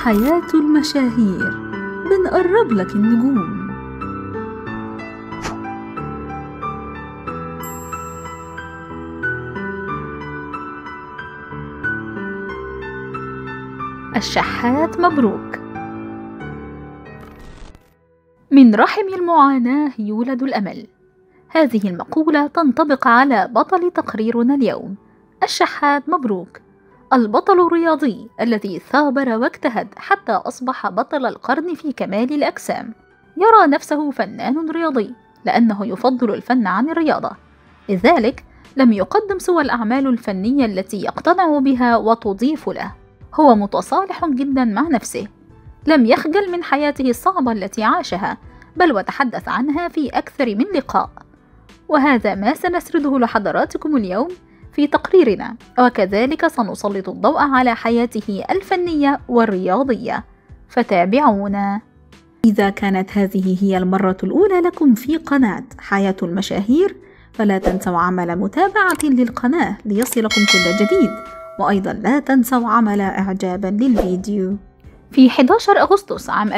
حياة المشاهير، بنقرب لك النجوم. الشحات مبروك. من رحم المعاناة يولد الأمل. هذه المقولة تنطبق على بطل تقريرنا اليوم، الشحات مبروك، البطل الرياضي الذي ثابر واجتهد حتى أصبح بطل القرن في كمال الأجسام. يرى نفسه فنان رياضي لأنه يفضل الفن عن الرياضة، لذلك لم يقدم سوى الأعمال الفنية التي يقتنع بها وتضيف له. هو متصالح جدا مع نفسه، لم يخجل من حياته الصعبة التي عاشها، بل وتحدث عنها في أكثر من لقاء. وهذا ما سنسرده لحضراتكم اليوم في تقريرنا، وكذلك سنسلط الضوء على حياته الفنية والرياضية، فتابعونا. إذا كانت هذه هي المرة الأولى لكم في قناة حياة المشاهير، فلا تنسوا عمل متابعة للقناة ليصلكم كل جديد، وأيضا لا تنسوا عمل إعجابا للفيديو. في 11 أغسطس عام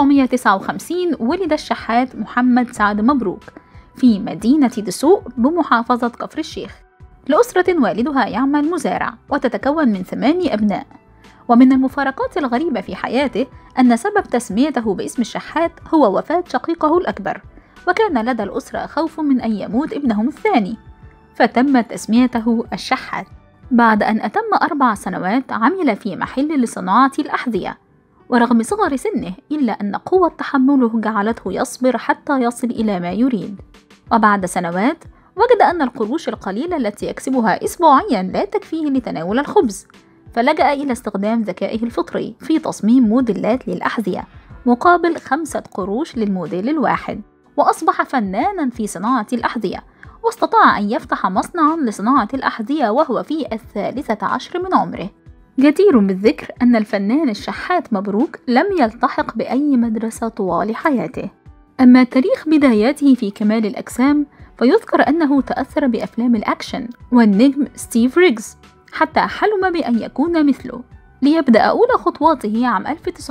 1959 ولد الشحات محمد سعد مبروك في مدينة دسوق بمحافظة كفر الشيخ، لأسرة والدها يعمل مزارع وتتكون من 8 أبناء. ومن المفارقات الغريبة في حياته أن سبب تسميته باسم الشحات هو وفاة شقيقه الأكبر، وكان لدى الأسرة خوف من أن يموت ابنهم الثاني، فتم تسميته الشحات. بعد أن أتم 4 سنوات عمل في محل لصناعة الأحذية، ورغم صغر سنه إلا أن قوة تحمله جعلته يصبر حتى يصل إلى ما يريد. وبعد سنوات وجد أن القروش القليلة التي يكسبها أسبوعيا لا تكفيه لتناول الخبز، فلجأ إلى استخدام ذكائه الفطري في تصميم موديلات للأحذية مقابل 5 قروش للموديل الواحد، وأصبح فنانا في صناعة الأحذية، واستطاع أن يفتح مصنعا لصناعة الأحذية وهو في 13 من عمره. جدير بالذكر أن الفنان الشحات مبروك لم يلتحق بأي مدرسة طوال حياته. أما تاريخ بداياته في كمال الأجسام فيذكر أنه تأثر بأفلام الأكشن والنجم ستيف ريغز حتى حلم بأن يكون مثله، ليبدأ أولى خطواته عام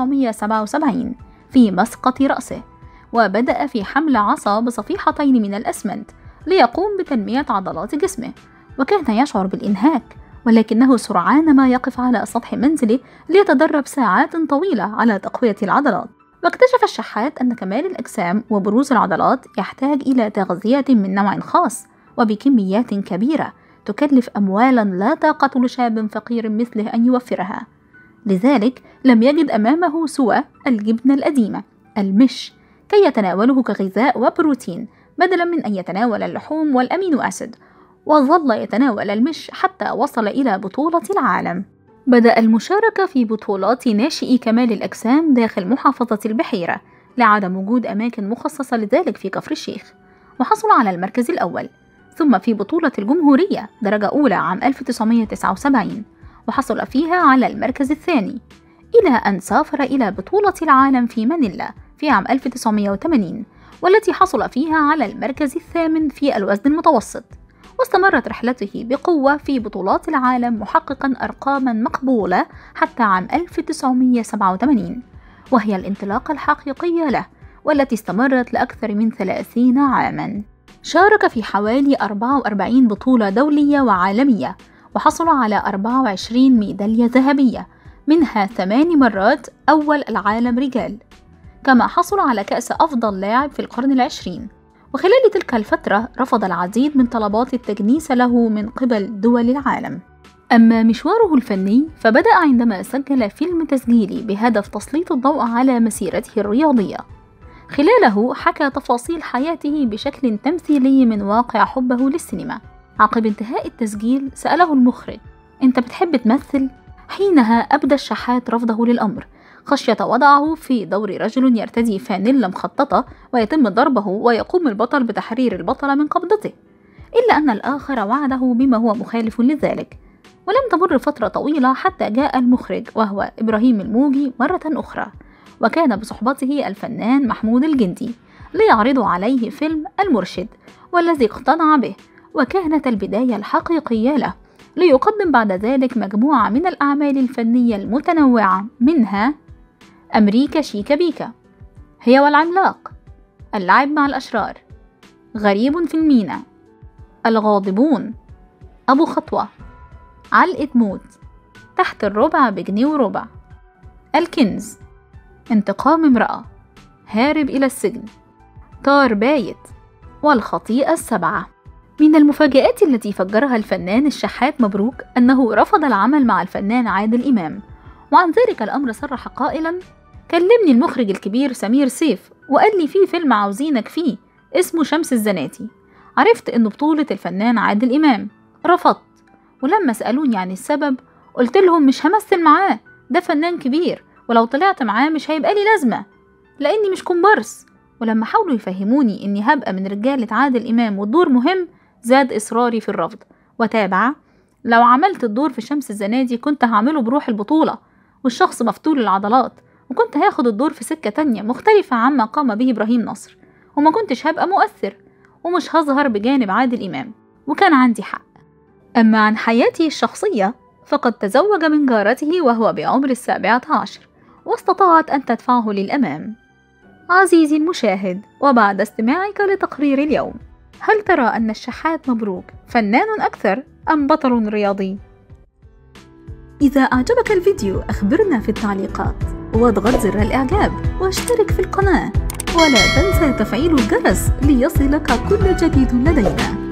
1977 في مسقط رأسه، وبدأ في حمل عصا بصفيحتين من الأسمنت ليقوم بتنمية عضلات جسمه، وكان يشعر بالإنهاك، ولكنه سرعان ما يقف على سطح منزله ليتدرب ساعات طويلة على تقوية العضلات. واكتشف الشحات أن كمال الأجسام وبروز العضلات يحتاج إلى تغذية من نوع خاص وبكميات كبيرة تكلف أموالا لا طاقة لشاب فقير مثله أن يوفرها، لذلك لم يجد أمامه سوى الجبنة القديمة المش كي يتناوله كغذاء وبروتين بدلا من أن يتناول اللحوم والأمينو أسيد، وظل يتناول المش حتى وصل إلى بطولة العالم. بدأ المشاركة في بطولات ناشئي كمال الأجسام داخل محافظة البحيرة لعدم وجود أماكن مخصصة لذلك في كفر الشيخ، وحصل على المركز الأول، ثم في بطولة الجمهورية درجة أولى عام 1979 وحصل فيها على المركز الثاني، إلى أن سافر إلى بطولة العالم في مانيلا في عام 1980 والتي حصل فيها على المركز الثامن في الوزن المتوسط. واستمرت رحلته بقوة في بطولات العالم محققا أرقاما مقبولة حتى عام 1987، وهي الانطلاقة الحقيقية له والتي استمرت لأكثر من 30 عاما. شارك في حوالي 44 بطولة دولية وعالمية، وحصل على 24 ميدالية ذهبية، منها 8 مرات أول العالم رجال، كما حصل على كأس أفضل لاعب في القرن العشرين. وخلال تلك الفترة رفض العديد من طلبات التجنيس له من قبل دول العالم. أما مشواره الفني فبدأ عندما سجل فيلم تسجيلي بهدف تسليط الضوء على مسيرته الرياضية، خلاله حكى تفاصيل حياته بشكل تمثيلي من واقع حبه للسينما. عقب انتهاء التسجيل سأله المخرج: أنت بتحب تمثل؟ حينها أبدى الشحات رفضه للأمر خشية وضعه في دور رجل يرتدي فانيلا مخططة ويتم ضربه ويقوم البطل بتحرير البطلة من قبضته، إلا أن الآخر وعده بما هو مخالف لذلك. ولم تمر فترة طويلة حتى جاء المخرج وهو إبراهيم الموجي مرة أخرى، وكان بصحبته الفنان محمود الجندي ليعرض عليه فيلم المرشد، والذي اقتنع به، وكانت البداية الحقيقية له، ليقدم بعد ذلك مجموعة من الأعمال الفنية المتنوعة، منها أمريكا شيكا بيكا، هي والعملاق، اللعب مع الأشرار، غريب في المينا، الغاضبون، أبو خطوة، علقة موت، تحت الربع بجنيه وربع، الكنز، انتقام امرأة، هارب إلى السجن، طار بايت، والخطيئة السبعة. من المفاجآت التي فجرها الفنان الشحات مبروك أنه رفض العمل مع الفنان عادل إمام، وعن ذلك الأمر صرح قائلا: كلمني المخرج الكبير سمير سيف وقال لي في فيلم عاوزينك فيه اسمه شمس الزناتي، عرفت إنه بطولة الفنان عادل إمام، رفضت، ولما سألوني عن السبب قلت لهم مش همثل معاه، ده فنان كبير ولو طلعت معاه مش هيبقى لي لازمة لأني مش كومبارس. ولما حاولوا يفهموني إني هبقى من رجالة عادل إمام والدور مهم، زاد إصراري في الرفض، وتابع: لو عملت الدور في شمس الزناتي كنت هعمله بروح البطولة والشخص مفتول العضلات، وكنت هاخد الدور في سكة تانية مختلفة عما قام به إبراهيم نصر، وما كنتش هبقى مؤثر ومش هظهر بجانب عادل إمام. وكان عندي حق. أما عن حياته الشخصية فقد تزوج من جارته وهو بعمر 17 واستطاعت أن تدفعه للأمام. عزيزي المشاهد، وبعد استماعك لتقرير اليوم، هل ترى أن الشحات مبروك فنان أكثر أم بطل رياضي؟ إذا أعجبك الفيديو أخبرنا في التعليقات، واضغط زر الإعجاب واشترك في القناة، ولا تنسى تفعيل الجرس ليصلك كل جديد لدينا.